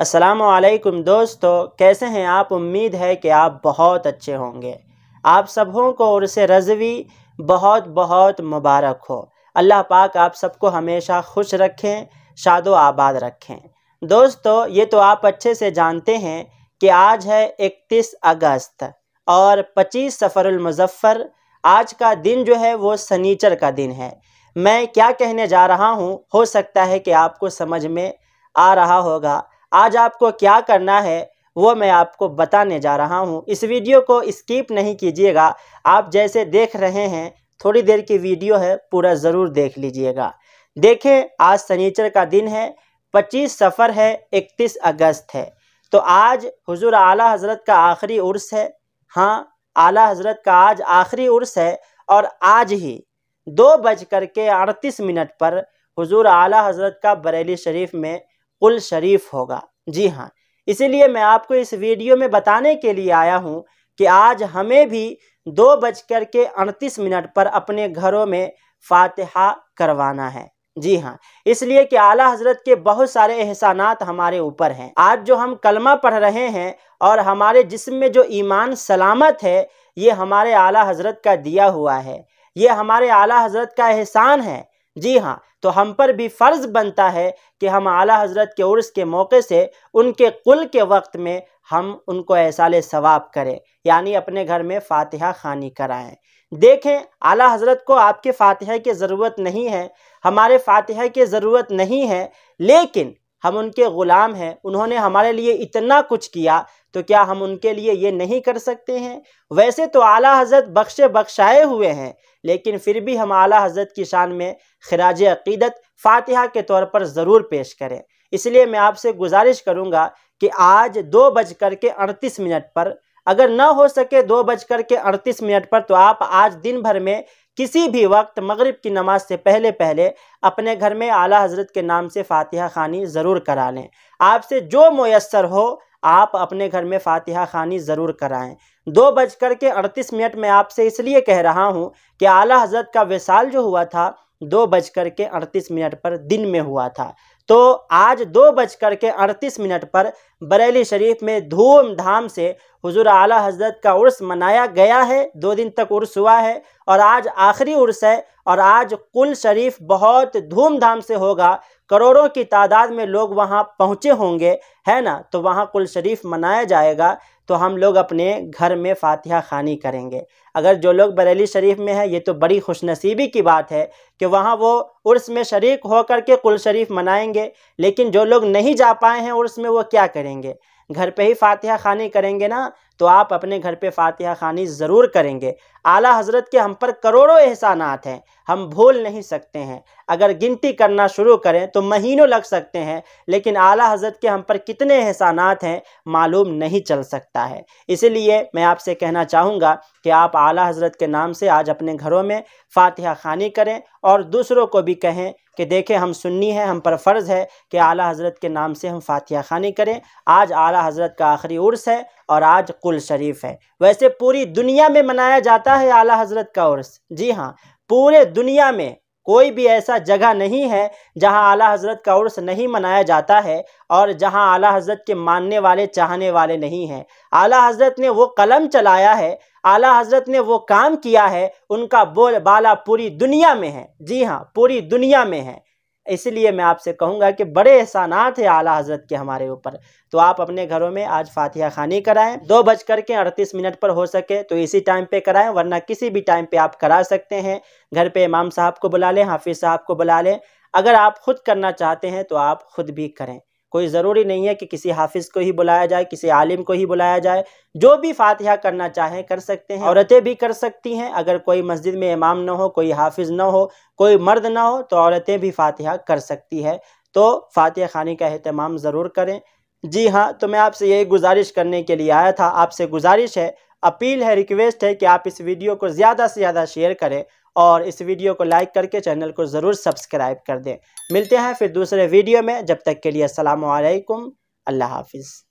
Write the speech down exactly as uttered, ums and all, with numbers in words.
अस्सलामु अलैकुम दोस्तों, कैसे हैं आप। उम्मीद है कि आप बहुत अच्छे होंगे। आप सबों को उर्स रज़वी बहुत बहुत मुबारक हो। अल्लाह पाक आप सबको हमेशा खुश रखें, शादो आबाद रखें। दोस्तों, ये तो आप अच्छे से जानते हैं कि आज है इकतीस अगस्त और पच्चीस सफ़रुल मुज़फ़्फ़र। आज का दिन जो है वो शनिचर का दिन है। मैं क्या कहने जा रहा हूँ, हो सकता है कि आपको समझ में आ रहा होगा। आज आपको क्या करना है वो मैं आपको बताने जा रहा हूँ। इस वीडियो को स्किप नहीं कीजिएगा। आप जैसे देख रहे हैं, थोड़ी देर की वीडियो है, पूरा ज़रूर देख लीजिएगा। देखें, आज शनिचर का दिन है, पच्चीस सफ़र है, इकतीस अगस्त है। तो आज हुज़ूर आला हज़रत का आखिरी उर्स है। हाँ, आला हज़रत का आज आखिरी उर्स है और आज ही दो बज कर के अड़तीस मिनट पर हुज़ूर आला हज़रत का बरेली शरीफ में कुल शरीफ होगा। जी हाँ, इसीलिए मैं आपको इस वीडियो में बताने के लिए आया हूँ कि आज हमें भी दो बज कर के अड़तीस मिनट पर अपने घरों में फातिहा करवाना है। जी हाँ, इसलिए कि आला हज़रत के बहुत सारे एहसानात हमारे ऊपर हैं। आज जो हम कलमा पढ़ रहे हैं और हमारे जिस्म में जो ईमान सलामत है, ये हमारे आला हज़रत का दिया हुआ है, ये हमारे आला हज़रत का एहसान है। जी हाँ, तो हम पर भी फ़र्ज़ बनता है कि हम आला हज़रत के उर्स के मौके से उनके कुल के वक्त में हम उनको एहसाले सवाब करें, यानी अपने घर में फ़ातिहा ख़ानी कराएं। देखें, आला हज़रत को आपके फ़ातिहा की ज़रूरत नहीं है, हमारे फ़ातिहा की ज़रूरत नहीं है, लेकिन हम उनके ग़ुलाम हैं। उन्होंने हमारे लिए इतना कुछ किया, तो क्या हम उनके लिए ये नहीं कर सकते हैं। वैसे तो आला हज़रत बख्शे बख्शाए हुए हैं, लेकिन फिर भी हम आला हज़रत की शान में खिराज अक़ीदत फ़ातिहा के तौर पर ज़रूर पेश करें। इसलिए मैं आपसे गुजारिश करूँगा कि आज दो बज कर के अड़तीस मिनट पर, अगर न हो सके दो बज कर के अड़तीस मिनट पर, तो आप आज दिन भर में किसी भी वक्त मगरिब की नमाज से पहले पहले अपने घर में आला हज़रत के नाम से फ़ातिहा ख़ानी ज़रूर करा लें। आपसे जो मुयस्सर हो आप अपने घर में फ़ातिहा ख़ानी ज़रूर कराएं। दो बज कर के अड़तीस मिनट में आपसे इसलिए कह रहा हूँ कि आला हज़रत का विसाल जो हुआ था दो बज कर के अड़तीस मिनट पर दिन में हुआ था। तो आज दो बज कर के अड़तीस मिनट पर बरेली शरीफ में धूमधाम से हुज़ूर आला हज़रत का उर्स मनाया गया है। दो दिन तक उर्स हुआ है और आज आखिरी उर्स है और आज कुल शरीफ बहुत धूमधाम से होगा। करोड़ों की तादाद में लोग वहाँ पहुँचे होंगे, है ना। तो वहाँ कुल शरीफ मनाया जाएगा, तो हम लोग अपने घर में फ़ातिहा ख़ानी करेंगे। अगर जो लोग बरेली शरीफ में है, ये तो बड़ी खुशनसीबी की बात है कि वहाँ वो उर्स में शरीक होकर के कुल शरीफ मनाएंगे। लेकिन जो लोग नहीं जा पाए हैं उर्स में, वो क्या करेंगे, घर पे ही फ़ातिहा ख़ानी करेंगे ना। तो आप अपने घर पे फ़ातिहा ख़ानी ज़रूर करेंगे। आला हज़रत के हम पर करोड़ों एहसानात हैं, हम भूल नहीं सकते हैं। अगर गिनती करना शुरू करें तो महीनों लग सकते हैं, लेकिन आला हज़रत के हम पर कितने एहसानात हैं मालूम नहीं चल सकता है। इसलिए मैं आपसे कहना चाहूँगा कि आप आला हज़रत के नाम से आज अपने घरों में फ़ातिहा ख़ानी करें और दूसरों को भी कहें कि देखें, हम सुन्नी हैं, हम पर फ़र्ज़ है कि आला हज़रत के नाम से हम फ़ातिहा ख़ानी करें। आज आला हज़रत का आखिरी उर्स है और आज कुल शरीफ है। वैसे पूरी दुनिया में मनाया जाता है आला हज़रत का उर्स। जी हाँ, पूरे दुनिया में कोई भी ऐसा जगह नहीं है जहां आला हज़रत का उर्स नहीं मनाया जाता है और जहां आला हज़रत के मानने वाले चाहने वाले नहीं हैं। आला हज़रत ने वो कलम चलाया है, आला हज़रत ने वो काम किया है, उनका बोल बाला पूरी दुनिया में है। जी हाँ, पूरी दुनिया में है। इसलिए मैं आपसे कहूँगा कि बड़े एहसानात हैं आला हज़रत के हमारे ऊपर। तो आप अपने घरों में आज फ़ातिहा ख़ानी कराएं। दो बज कर के अड़तीस मिनट पर हो सके तो इसी टाइम पे कराएं, वरना किसी भी टाइम पे आप करा सकते हैं। घर पे इमाम साहब को बुला लें, हाफिज़ साहब को बुला लें। अगर आप ख़ुद करना चाहते हैं तो आप ख़ुद भी करें। कोई ज़रूरी नहीं है कि किसी हाफिज़ को ही बुलाया जाए, किसी आलिम को ही बुलाया जाए। जो भी फ़ातिहा करना चाहें कर सकते हैं। औरतें भी कर सकती हैं। अगर कोई मस्जिद में इमाम न हो, कोई हाफिज़ न हो, कोई मर्द ना हो, तो औरतें भी फ़ातिहा कर सकती है। तो फ़ातिहा ख़ानी का एहतमाम ज़रूर करें। जी हाँ, तो मैं आपसे यही गुजारिश करने के लिए आया था। आपसे गुजारिश है, अपील है, रिक्वेस्ट है कि आप इस वीडियो को ज़्यादा से ज़्यादा शेयर करें और इस वीडियो को लाइक करके चैनल को ज़रूर सब्सक्राइब कर दें। मिलते हैं फिर दूसरे वीडियो में, जब तक के लिए अस्सलामु अलैकुम, अल्लाह हाफ़िज़।